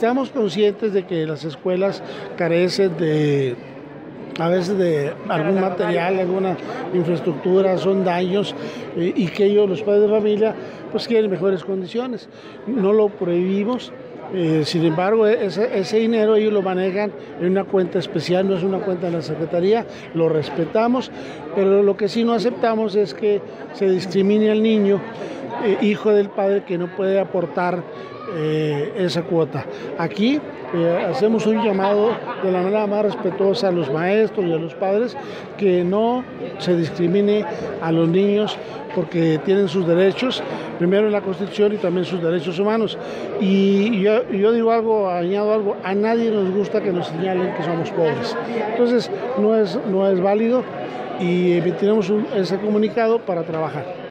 estamos conscientes de que las escuelas carecen a veces de algún material, alguna infraestructura, son daños y que ellos, los padres de familia, pues quieren mejores condiciones. No lo prohibimos. Sin embargo, ese dinero ellos lo manejan en una cuenta especial, no es una cuenta de la Secretaría, lo respetamos, pero lo que sí no aceptamos es que se discrimine al niño, hijo del padre, que no puede aportar esa cuota. Aquí hacemos un llamado de la manera más respetuosa a los maestros y a los padres, que no se discrimine a los niños porque tienen sus derechos, primero en la Constitución y también sus derechos humanos. Y yo digo algo, añado algo, a nadie nos gusta que nos señalen que somos pobres. Entonces no es válido y emitiremos ese comunicado para trabajar.